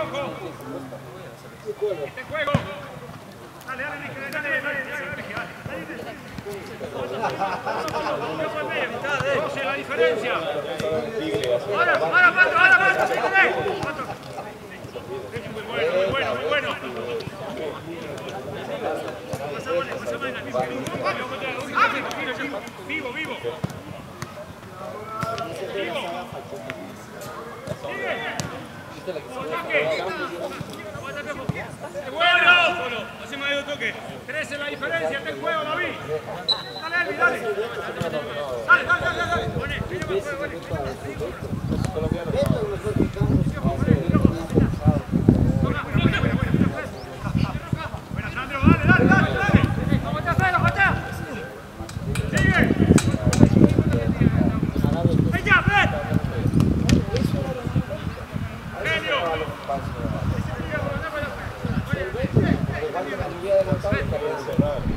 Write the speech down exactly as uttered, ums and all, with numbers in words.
ojo. Este juego. Dale, dale, dale, dale, dale. doce la diferencia. Ahora, ahora, Pato, ahora, Pato, sí, Pato. Muy bueno, muy bueno, muy bueno. Pasamos, pasamos en la misma. Vivo, vivo. Vivo. Sigue. Ataque. ¡Bueno! Solo, hace más de dos toques. trece la diferencia, está en juego, David. Dale, Elvi, dale. Dale, dale, dale, dale. Poné, vino más juego, vale. Buena, Sandro, dale, dale, dale, dale. ¿Cómo te haces, Jota? Sigue. ¡Ven ya, ven! Genio. Igual que la lluvia de la tarde,